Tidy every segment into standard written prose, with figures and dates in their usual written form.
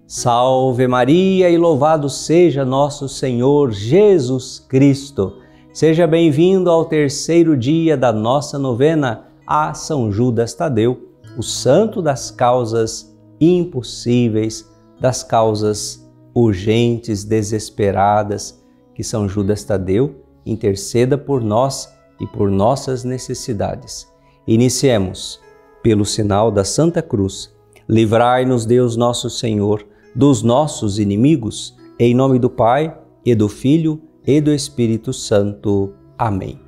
Salve Maria e louvado seja nosso Senhor Jesus Cristo. Seja bem-vindo ao terceiro dia da nossa novena a São Judas Tadeu, o santo das causas impossíveis, das causas urgentes, desesperadas, que São Judas Tadeu interceda por nós e por nossas necessidades. Iniciemos pelo sinal da Santa Cruz. Livrai-nos, Deus nosso Senhor, dos nossos inimigos, em nome do Pai, e do Filho, e do Espírito Santo. Amém.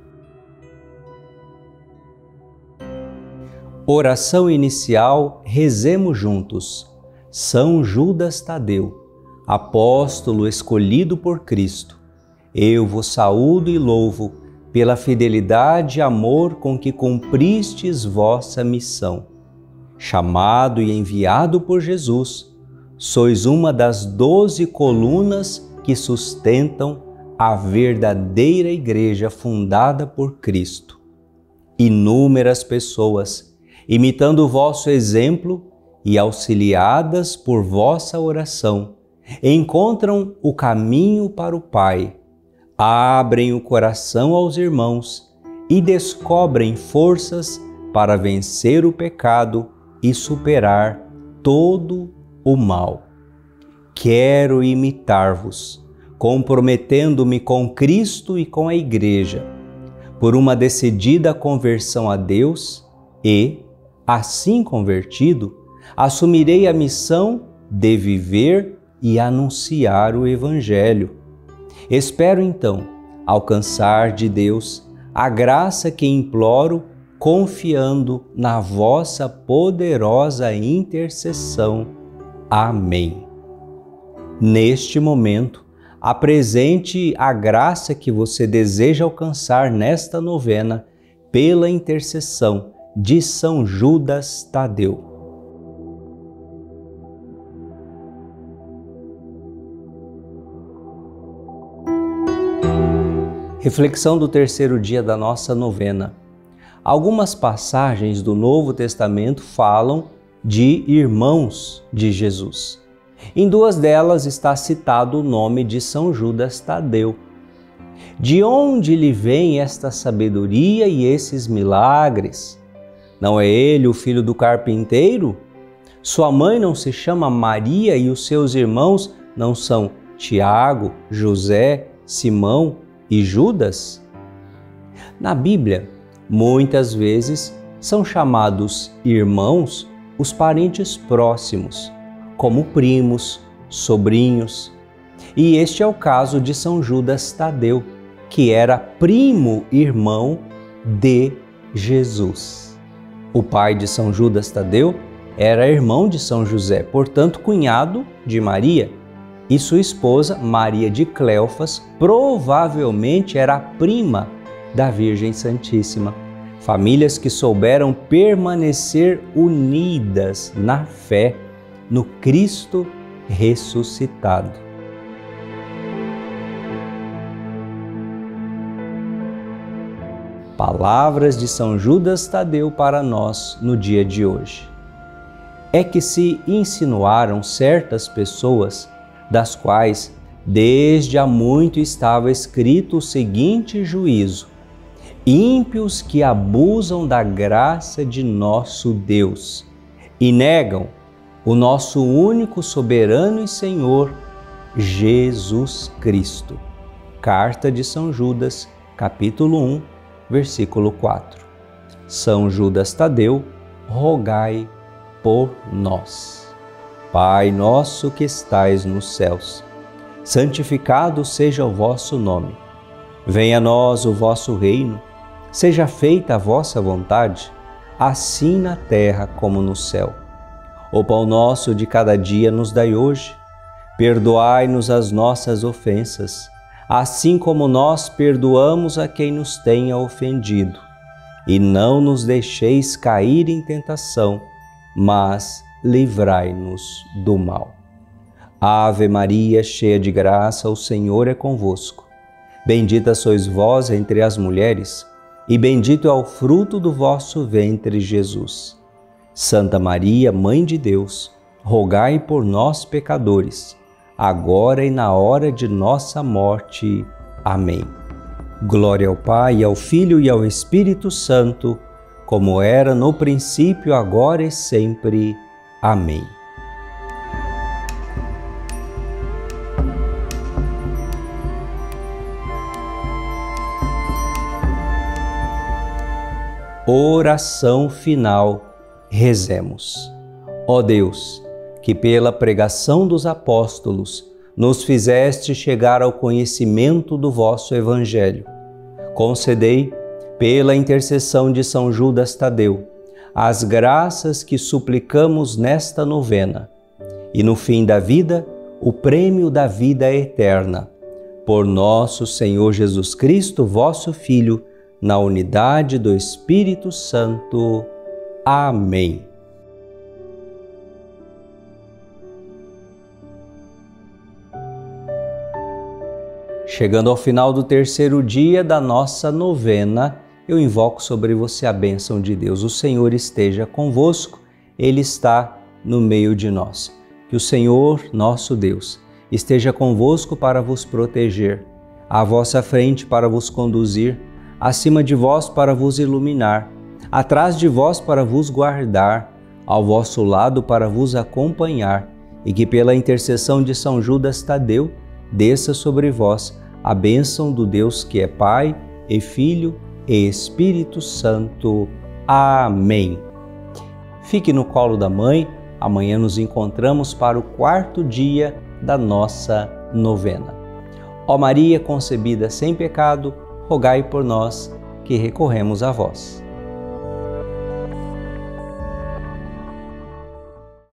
Oração inicial, rezemos juntos. São Judas Tadeu, apóstolo escolhido por Cristo, eu vos saúdo e louvo pela fidelidade e amor com que cumpristes vossa missão. Chamado e enviado por Jesus, sois uma das 12 colunas que sustentam a verdadeira igreja fundada por Cristo. Inúmeras pessoas, imitando o vosso exemplo e auxiliadas por vossa oração, encontram o caminho para o Pai, abrem o coração aos irmãos e descobrem forças para vencer o pecado e superar todo o mal. Quero imitar-vos, comprometendo-me com Cristo e com a Igreja, por uma decidida conversão a Deus e, assim convertido, assumirei a missão de viver e anunciar o Evangelho. Espero então alcançar de Deus a graça que imploro, confiando na vossa poderosa intercessão. Amém. Neste momento, apresente a graça que você deseja alcançar nesta novena pela intercessão de São Judas Tadeu. Reflexão do terceiro dia da nossa novena. Algumas passagens do Novo Testamento falam de irmãos de Jesus. Em duas delas está citado o nome de São Judas Tadeu. De onde lhe vem esta sabedoria e esses milagres? Não é ele o filho do carpinteiro? Sua mãe não se chama Maria e os seus irmãos não são Tiago, José, Simão e Judas? Na Bíblia, muitas vezes são chamados irmãos os parentes próximos, como primos, sobrinhos. E este é o caso de São Judas Tadeu, que era primo irmão de Jesus. O pai de São Judas Tadeu era irmão de São José, portanto cunhado de Maria. E sua esposa, Maria de Cleofas, provavelmente era prima da Virgem Santíssima. Famílias que souberam permanecer unidas na fé no Cristo ressuscitado. Palavras de São Judas Tadeu para nós no dia de hoje. É que se insinuaram certas pessoas, das quais desde há muito estava escrito o seguinte juízo: ímpios que abusam da graça de nosso Deus e negam o nosso único soberano e Senhor, Jesus Cristo. Carta de São Judas, capítulo 1, versículo 4. São Judas Tadeu, rogai por nós. Pai nosso que estais nos céus, santificado seja o vosso nome. Venha a nós o vosso reino. Seja feita a vossa vontade, assim na terra como no céu. O pão nosso de cada dia nos dai hoje. Perdoai-nos as nossas ofensas, assim como nós perdoamos a quem nos tenha ofendido. E não nos deixeis cair em tentação, mas livrai-nos do mal. Ave Maria, cheia de graça, o Senhor é convosco. Bendita sois vós entre as mulheres, e bendito é o fruto do vosso ventre, Jesus. Santa Maria, Mãe de Deus, rogai por nós, pecadores, agora e na hora de nossa morte. Amém. Glória ao Pai, ao Filho e ao Espírito Santo, como era no princípio, agora e sempre. Amém. Oração final. Rezemos. Ó Deus, que pela pregação dos apóstolos nos fizeste chegar ao conhecimento do vosso Evangelho, concedei, pela intercessão de São Judas Tadeu, as graças que suplicamos nesta novena, e no fim da vida, o prêmio da vida eterna. Por nosso Senhor Jesus Cristo, vosso Filho, na unidade do Espírito Santo. Amém. Chegando ao final do terceiro dia da nossa novena, eu invoco sobre você a bênção de Deus. O Senhor esteja convosco, Ele está no meio de nós. Que o Senhor, nosso Deus, esteja convosco para vos proteger, à vossa frente para vos conduzir, acima de vós para vos iluminar, atrás de vós para vos guardar, ao vosso lado para vos acompanhar, e que pela intercessão de São Judas Tadeu desça sobre vós a bênção do Deus que é Pai e Filho e Espírito Santo. Amém. Fique no colo da mãe, amanhã nos encontramos para o quarto dia da nossa novena. Ó Maria concebida sem pecado, rogai por nós que recorremos a vós.